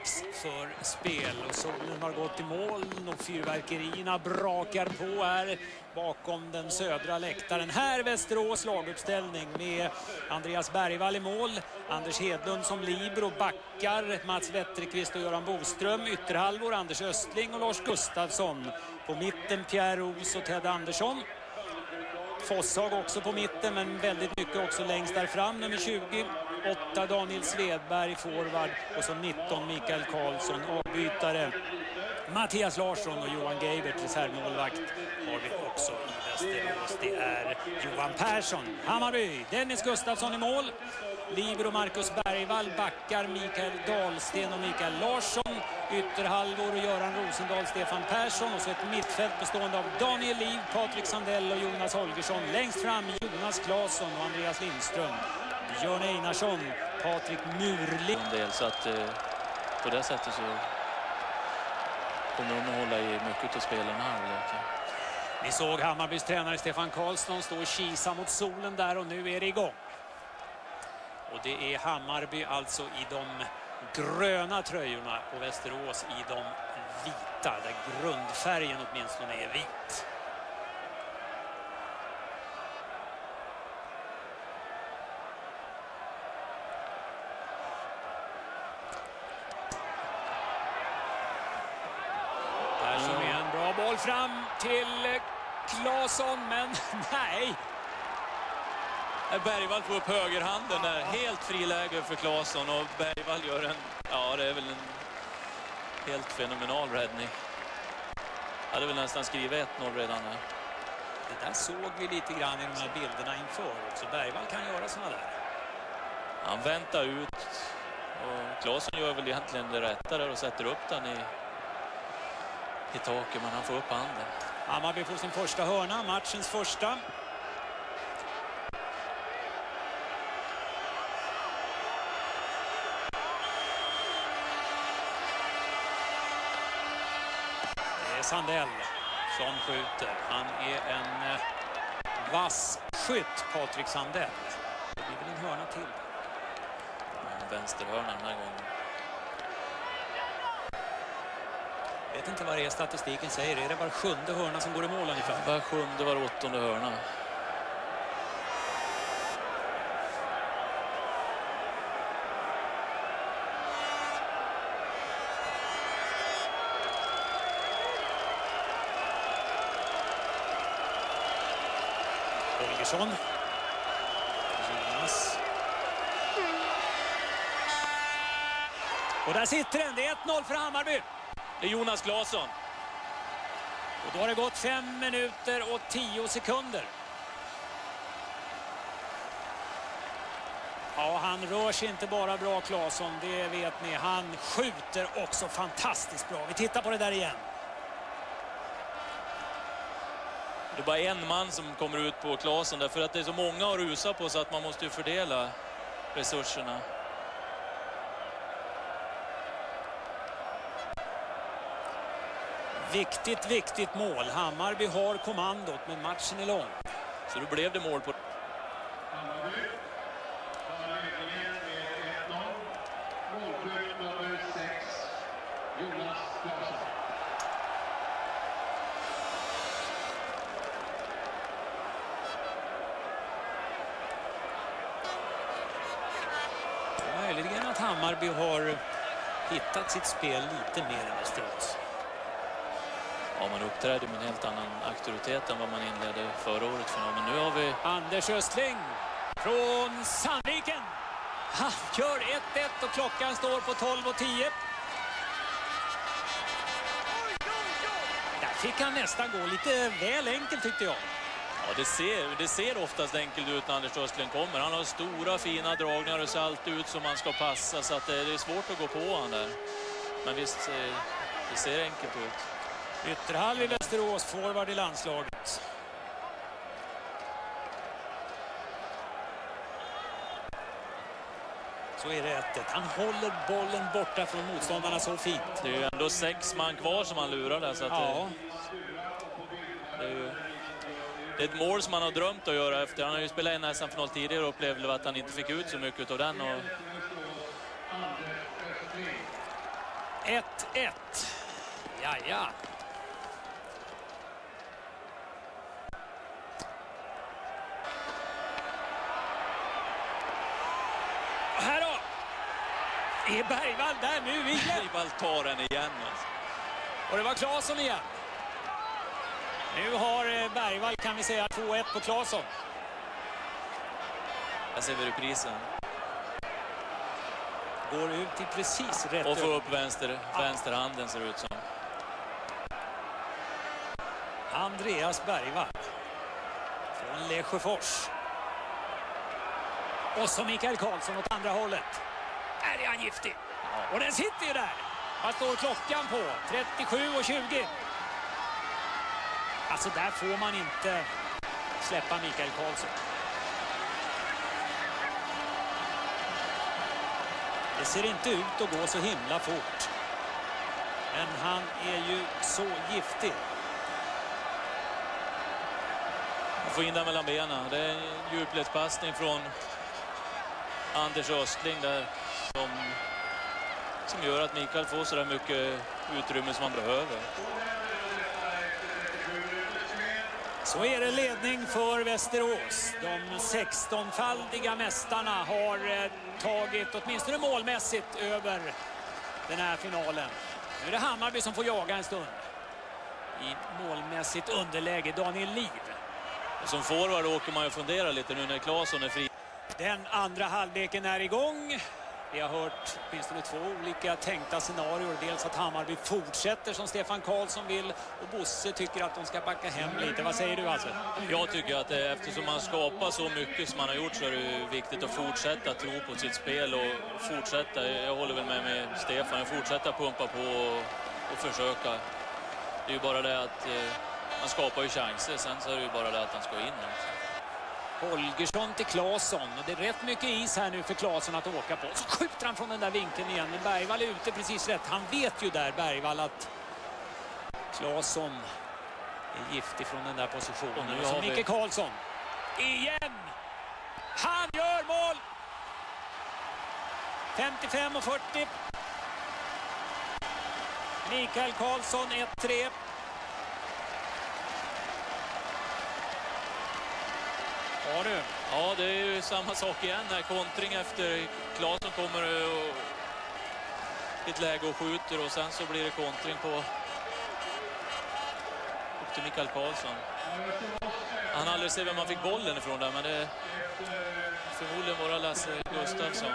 dags för spel och solen har gått i moln och fyrverkerierna brakar på här bakom den södra läktaren. Här Västerås laguppställning med Andreas Bergvall i mål, Anders Hedlund som libero, backar Mats Wetterqvist och Göran Boström, ytterhalvor Anders Östling och Lars Gustafsson. På mitten Pierre Roos och Ted Andersson. Fossag också på mitten, men väldigt mycket också längst där fram. Nummer 20, 8 Daniel Svedberg forward och så 19 Mikael Karlsson avbytare. Mattias Larsson och Johan Geibert reservmålvakt har vi också i Västerås. Det är Johan Persson. Hammarby, Dennis Gustafsson i mål. Liber och Marcus Bergvall, backar Mikael Dahlsten och Mikael Larsson. Ytterhalvor och Göran Rosendal, Stefan Persson och så ett mittfält bestående av Daniel Liv, Patrik Sandell och Jonas Holgersson. Längst fram Jonas Claesson och Andreas Lindström. Björn Einarsson, Patrik Murling. Så att på det sättet så kommer de att hålla i mycket av spelarna här. Vi såg Hammarbys tränare Stefan Karlsson stå och kisa mot solen där och nu är det igång. Och det är Hammarby alltså i de gröna tröjorna och Västerås i de vita, där grundfärgen åtminstone är vit. Persson är en bra boll fram till Claesson, men nej. Bergvall får upp högerhanden där, helt friläge för Claesson, och Bergvall gör en, ja det är väl en helt fenomenal räddning. Hade väl nästan skrivit 1-0 redan här. Det där såg vi lite grann i de här bilderna inför, så Bergvall kan göra såna där. Han väntar ut och Claesson gör väl egentligen det rätta där och sätter upp den i taket, men han får upp handen. Hammarby får sin första hörna, matchens första. Sandell som skjuter. Han är en vass skytt, Patrik Sandell. Det blir väl en hörna till. Vänsterhörna den här gången. Jag vet inte vad det är statistiken säger. Är det var 7:e hörna som går i mål ungefär? Var 7:e, var 8:e hörna. Holgersson. Jonas. Och där sitter den. Det är 1-0 för Hammarby. Det är Jonas Claesson. Och då har det gått 5 minuter och 10 sekunder. Ja, han rör sig inte bara bra, Claesson. Det vet ni. Han skjuter också fantastiskt bra. Vi tittar på det där igen. Det är bara en man som kommer ut på Claesson därför att det är så många att rusa på, så att man måste ju fördela resurserna. Viktigt mål. Hammarby har kommandot, men matchen är lång. Så då blev det mål på... Hammarby tar ledningen med 1-0. Målskytt nummer 6, Jonas Claesson. Möjligen att Hammarby har hittat sitt spel lite mer än Västerås. Ja, man uppträdde med en helt annan auktoritet än vad man inledde förra året för. Men nu har vi... Anders Östling från Sandviken. Han gör 1-1 och klockan står på 12:10. Där fick han nästan gå lite väl enkelt, tyckte jag. Ja, det ser oftast enkelt ut när Anders Östling kommer. Han har stora fina dragningar och ser alltid ut som man ska passa, så att det är svårt att gå på han där. Men visst, det ser enkelt ut. Ytterhalv i Västerås, forward i landslaget. Så är det 1-1. Han håller bollen borta från motståndarna så fint. Det är ju ändå 6 man kvar som han lurar där, så att ja. Det är ett mål som han har drömt att göra efter. Han har ju spelat en SM-final tidigare och upplevde att han inte fick ut så mycket av den. Och... 1-1. Ja. Här då. Är Bergvall där nu igen? Bergvall tar den igen. Alltså. Och det var Claesson igen. Nu har Bergvall, kan vi säga, 2-1 på Claesson. Här ser vi reprisen. Går ut i precis rätt. Och får upp vänsterhanden ser det ut som. Andreas Bergvall från Lesjöfors. Och så Mikael Karlsson åt andra hållet. Är han giftig? Och den sitter ju där. Vad står klockan på? 37:20. Alltså där får man inte släppa Mikael Karlsson. Det ser inte ut att gå så himla fort. Men han är ju så giftig. Få in den mellan benen. Det är en djupledspassning från Anders Östling där som gör att Mikael får så där mycket utrymme som han behöver. Så är det ledning för Västerås. De 16-faldiga mästarna har tagit åtminstone målmässigt över den här finalen. Nu är det Hammarby som får jaga en stund. I målmässigt underläge Daniel Liv. Och som forward åker man ju fundera lite nu när Claesson är fri. Den andra halvleken är igång. Vi har hört åtminstone 2 olika tänkta scenarier. Dels att Hammarby fortsätter som Stefan Karlsson vill och Bosse tycker att de ska backa hem lite. Vad säger du alltså? Jag tycker att eftersom man skapar så mycket som man har gjort så är det viktigt att fortsätta tro på sitt spel och fortsätta. Jag håller väl med Stefan. Fortsätta pumpa på och försöka. Det är ju bara det att man skapar ju chanser. Sen så är det ju bara det att han ska in. Holgersson till Claesson. Och det är rätt mycket is här nu för Claesson att åka på. Så skjuter han från den där vinkeln igen. Men Bergvall är ute precis rätt. Han vet ju där, Bergvall, att Claesson är giftig från den där positionen. Och så Micke Karlsson. Igen! Han gör mål! 55:40. Mikael Karlsson 1-3. Ja, det är ju samma sak igen här. Kontring efter Claesson kommer i ett läge och skjuter och sen så blir det kontring på upp till Mikael Karlsson. Han aldrig ser vem man fick bollen ifrån där, men det förmodligen var Lasse Gustafsson.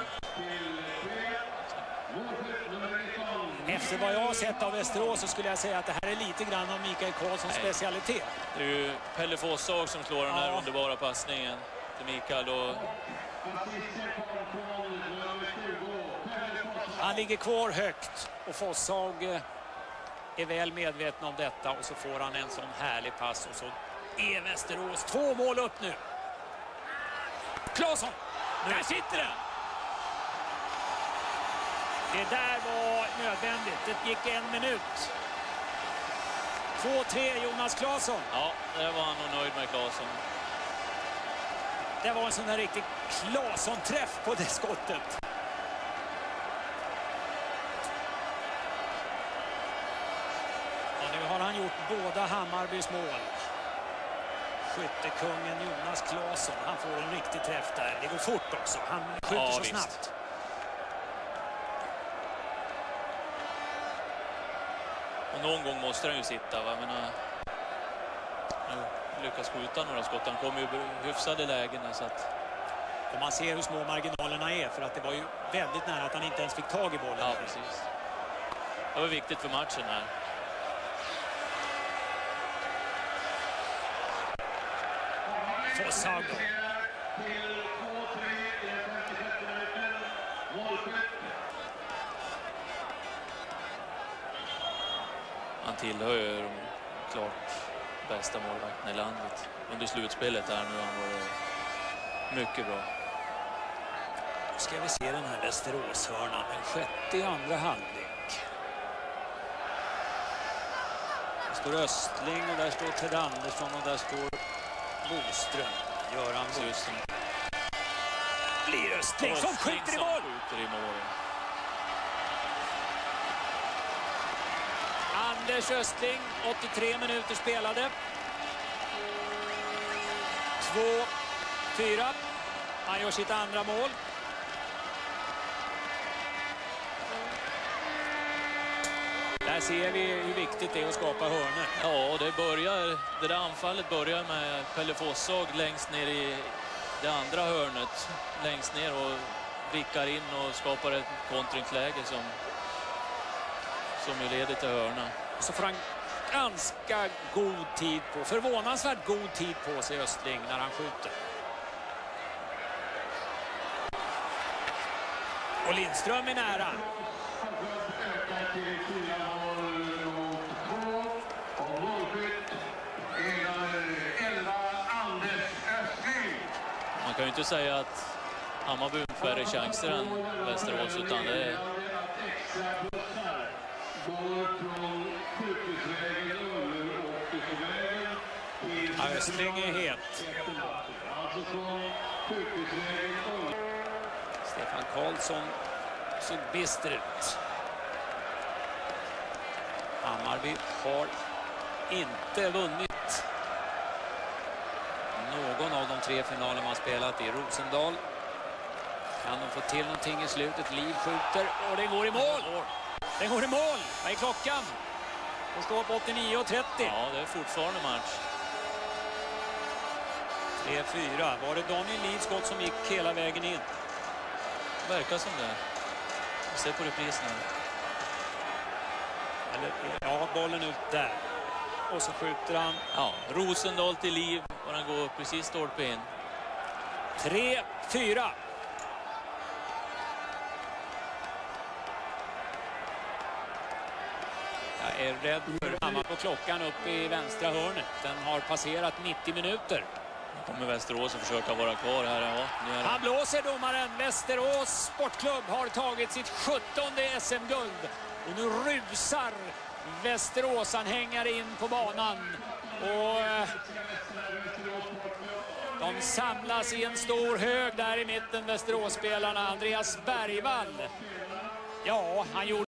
Efter vad jag har sett av Västerås så skulle jag säga att det här är lite grann av Mikael Karlssons specialitet. Det är ju Pelle Fossag som slår den här underbara passningen till Mikael. Och han ligger kvar högt och Fossag är väl medveten om detta och så får han en sån härlig pass och så är Västerås 2 mål upp nu. Claesson, där sitter den! Det där var nödvändigt. Det gick 1 minut. 2-3 Jonas Claesson. Ja, där var han nog nöjd med Claesson. Det var en sån där riktig Claesson-träff på det skottet. Och nu har han gjort båda Hammarbys mål. Skyttekungen Jonas Claesson, han får en riktig träff där. Det går fort också. Han skjuter så snabbt. Och någon gång måste den ju sitta, va? Men nu lyckas skjuta några skott. Han kommer ju hyfsade lägen så att... Och man ser hur små marginalerna är, för att det var ju väldigt nära att han inte ens fick tag i bollen. Ja, precis. Det var viktigt för matchen här. Fossag då. Han tillhör ju de klart bästa målvakterna i landet. Under slutspelet här nu har han varit mycket bra. Nu ska vi se den här Västeråshörnan. Den 6:e andra halvlek. Där står Östling och där står Ted Andersson och där står Boström. Göran Boström. Blir Östling som skjuter i mål! Anders Östling, 83 minuter spelade. 2-4. Han gör sitt andra mål. Där ser vi hur viktigt det är att skapa hörnor. Ja, det där anfallet börjar med Pelle Fossag längst ner i det andra hörnet. Längst ner och vickar in och skapar ett kontringsläge som ju leder till hörna. Så får han ganska god tid på, förvånansvärt god tid på sig Östling när han skjuter. Och Lindström är nära. Man kan ju inte säga att Hammarby har färre chanser än Västerås, utan det är... Ja, Östling är het. Stefan Karlsson såg bister ut. Hammarby har inte vunnit någon av de 3 finaler man spelat i. Rosendal. Kan de få till någonting i slutet? Liv skjuter och det går i mål. Den går i mål. Vad är klockan? Det står på 89:30. Ja, det är fortfarande match. 3-4. Var det Daniel Livs skott som gick hela vägen in? Verkar som det. Vi ser på reprisen här. Eller, ja, bollen ut där. Och så skjuter han. Ja, Rosendal till Liv och den går precis stolpe in. 3-4. Jag är rädd för Hammar på klockan uppe i vänstra hörnet. Den har passerat 90 minuter. Nu kommer Västerås att försöka vara kvar här. Ja, nu är det... Han blåser domaren. Västerås Sportklubb har tagit sitt 17:e SM-guld. Och nu rusar Västerås-anhängare in på banan. Och de samlas i en stor hög där i mitten, Västerås-spelarna. Andreas Bergvall. Ja, han gjorde